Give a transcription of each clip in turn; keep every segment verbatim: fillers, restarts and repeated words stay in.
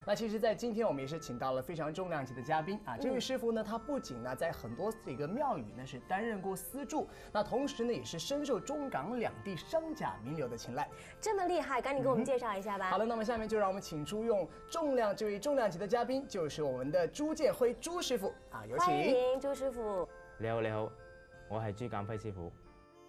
那其实，在今天我们也是请到了非常重量级的嘉宾啊。这位师傅呢，他不仅呢在很多这个庙宇呢是担任过司柱，那同时呢也是深受中港两地商贾名流的青睐。 这么厉害，赶紧给我们介绍一下吧。 好的，那么下面就让我们请出用重量这位重量级的嘉宾，就是我们的朱建辉朱师傅啊，有请。 欢迎朱師傅。 你好，你好，我係朱鑑輝師傅。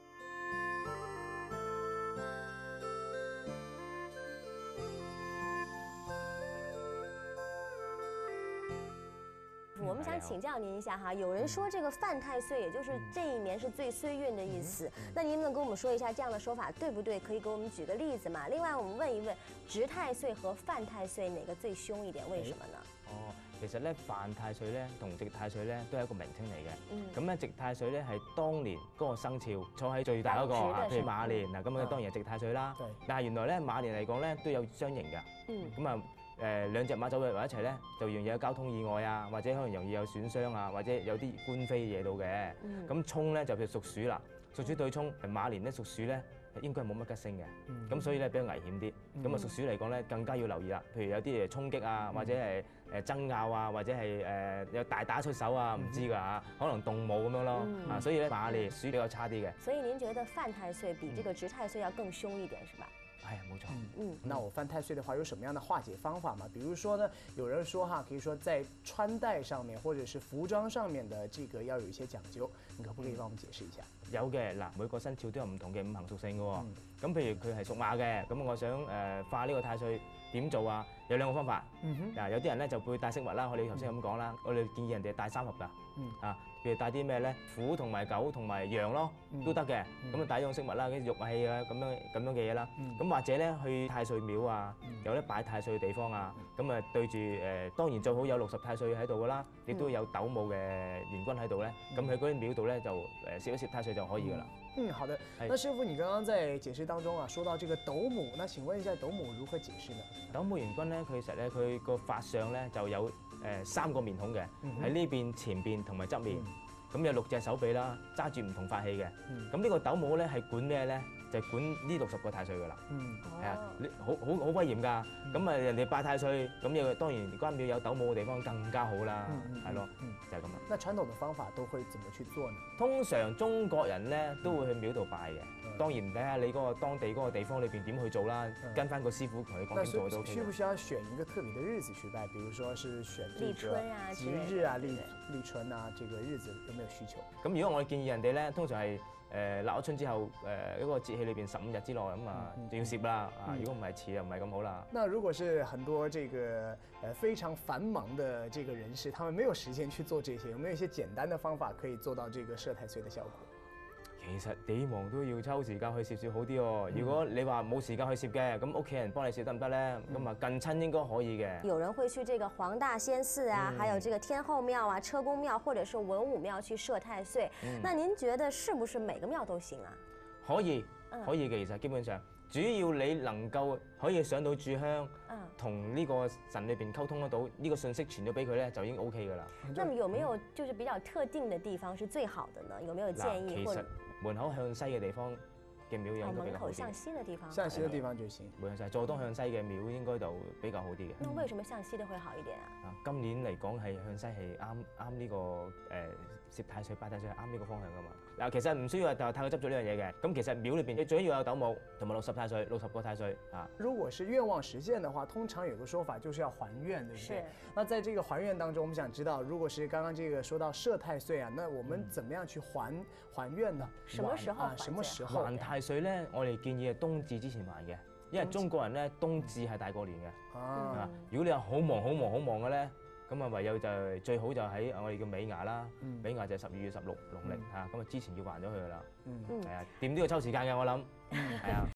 我们想请教您一下哈，有人说这个犯太岁，也就是这一年是最衰运的意思。那您能跟我们说一下这样的说法对不对？可以给我们举个例子吗？另外，我们問一問，值太歲和犯太歲哪個最兇一點？為什麼呢？ 哦，其實咧犯太歲咧同值太歲咧都係一個名稱嚟嘅。 嗯。 咁咧值太歲咧係當年嗰個生肖坐喺最大嗰個啊，譬如馬年嗱，咁啊當然係值太歲啦。但係原來咧馬年嚟講咧都有相刑㗎。嗯。咁啊。誒兩隻馬走埋一齊咧，就容易有交通意外啊，或者可能容易有損傷啊，或者有啲官非惹到嘅。咁沖咧就譬如屬鼠啦，屬鼠對沖，馬年咧屬鼠咧應該係冇乜吉星嘅，咁、嗯、所以咧比較危險啲。咁啊屬鼠嚟講咧更加要留意啦，譬如有啲誒衝擊啊，或者係誒爭拗啊，或者係誒有大打出手啊，唔知㗎嚇，可能動武咁樣咯。嗯、啊，所以咧馬年屬鼠比較差啲嘅。 所以您覺得犯太歲比這個值太歲要更兇一點，是吧？ 哎呀，冇錯。 嗯，那我犯太歲的話，有什麼樣的化解方法嗎？比如說呢，有人說哈，可以說在穿戴上面或者是服裝上面的這個要有一些講究，你可不可以幫我們解釋一下？ 有嘅，嗱，每個生肖都有唔同嘅五行屬性嘅喎。咁、嗯、譬如佢係屬馬嘅，咁我想誒、呃、化呢個太歲點做啊？有兩個方法。嗯哼。嗱，有啲人咧就會戴飾物啦，我哋頭先咁講啦，我哋建議人哋戴三合㗎。嗯。啊，譬如戴啲咩咧？虎同埋狗同埋羊咯，都得嘅。咁啊戴呢種飾物啦，啲玉器啊，咁樣咁樣嘅嘢啦。咁或者咧去太歲廟啊，有得擺太歲嘅地方啊，咁啊對住誒，當然最好有六十太歲喺度㗎啦，亦都有斗母嘅元君喺度咧。咁喺嗰啲廟度咧就誒攝一攝太歲就可以㗎啦。 嗯，好的。那師傅，你剛剛在解釋當中啊，說到這個斗母，那請問一下斗母如何解釋呢？ 斗母元君咧，佢其實咧佢個法相咧就有誒三個面孔嘅，喺呢邊、前邊同埋側面。咁有六隻手臂啦，揸住唔同法器嘅。咁呢個斗母咧係管咩咧？就係管呢六十個太歲㗎啦。嗯，係啊，你好好好威嚴㗎。咁啊，人哋拜太歲，咁又當然關廟有斗母嘅地方更加好啦。係咯，就係咁啦。 那傳統嘅方法都會怎麼去做呢？ 通常中國人咧都會去廟度拜嘅。當然睇下你嗰個當地嗰個地方裏邊點去做啦，跟翻個師傅同你講清楚都 OK。 需不需要選一個特別的日子去拜？比如說是選立春啊、 吉日啊、立立春啊，這個日子有沒有需求？ 咁如果我建議人哋咧，通常係誒立咗春之後誒一個節氣裏邊十五日之內咁啊，就要攝啦啊！如果唔係遲又唔係咁好啦。 那如果是很多這個呃非常繁忙的這個人士，他們沒有時間去做這些，有沒有一些簡單的方法可以做到這個攝太歲的效果？ 其實幾忙都要抽時間去攝攝好啲喎。如果你話冇時間去攝嘅，咁屋企人幫你攝得唔得咧？咁啊近親應該可以嘅。 有人會去這個黃大仙寺啊，還有這個天后廟啊、車公廟或者是文武廟去攝太歲。那您覺得是不是每個廟都行啊？ 可以，可以嘅。其實基本上，主要你能夠可以上到炷香，同呢個神裏邊溝通得到，呢個信息傳咗俾佢咧，就已經 O K 㗎啦。 那麼有沒有就是比較特定的地方是最好的呢？有沒有建議？ 其實門口向西嘅地方嘅廟應該比較好啲。 門口向西的地方。 向西的地方就行。 門向西，坐東向西嘅廟應該就比較好啲嘅。 那為什麼向西的會好一點啊？ 啊，今年嚟講係向西係啱啱呢個誒攝太歲、拜太歲係啱呢個方向㗎嘛。嗱，其實唔需要就太過執著呢樣嘢嘅。咁其實廟裏邊你最緊要有斗母同埋六十太歲、六十個太歲啊。 如果是願望實現的話，通常有個說法就是要還願，對不對？是。那在這個還願當中，我們想知道，如果是剛剛這個說到攝太歲啊，那我們怎麼樣去還還願呢？ 什麼時候還？ 什麼時候還太歲咧？我哋建議係冬至之前還嘅，因為中國人咧冬至係大過年嘅。啊，如果你話好忙好忙好忙嘅咧，咁啊唯有就最好就喺我哋叫尾牙啦，尾牙就係十二月十六農曆嚇，咁啊之前要還咗佢噶啦。係啊，點都要抽時間嘅我諗，係啊。